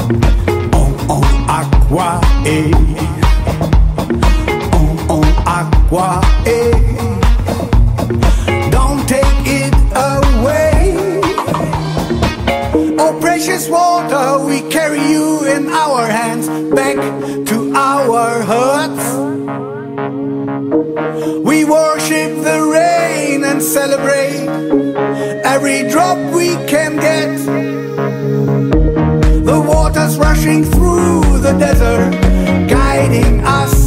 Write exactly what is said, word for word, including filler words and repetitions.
On, on, aqua, eh. On, on, aqua, eh. Don't take it away. Oh, precious water, we carry you in our hands back to our huts. We worship the rain and celebrate every drop we can get. The water's rushing through the desert, guiding us